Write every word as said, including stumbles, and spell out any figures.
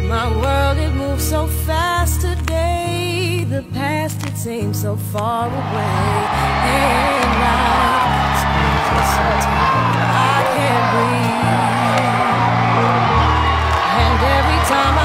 My world, it moves so fast today. The past, it seems so far away. And life is sometimes I can't breathe. And every time I